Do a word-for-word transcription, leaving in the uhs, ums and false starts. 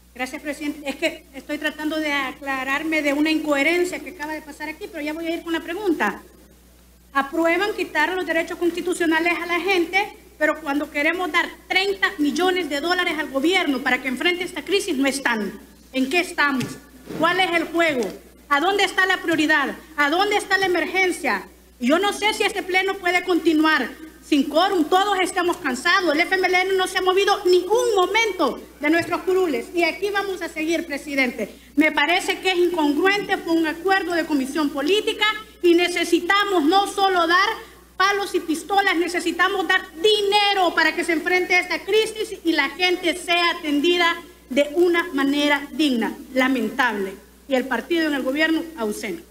Gracias, presidente. Es que estoy tratando de aclararme de una incoherencia que acaba de pasar aquí, pero ya voy a ir con la pregunta. Aprueban quitar los derechos constitucionales a la gente, pero cuando queremos dar treinta millones de dólares al gobierno para que enfrente esta crisis, no están. ¿En qué estamos? ¿Cuál es el juego? ¿A dónde está la prioridad? ¿A dónde está la emergencia? Yo no sé si este pleno puede continuar sin quórum. Todos estamos cansados. El F M L N no se ha movido ni un momento de nuestros curules. Y aquí vamos a seguir, presidente. Me parece que es incongruente, fue un acuerdo de comisión política y necesitamos no solo dar palos y pistolas, necesitamos dar dinero para que se enfrente a esta crisis y la gente sea atendida de una manera digna. Lamentable. Y el partido en el gobierno ausente.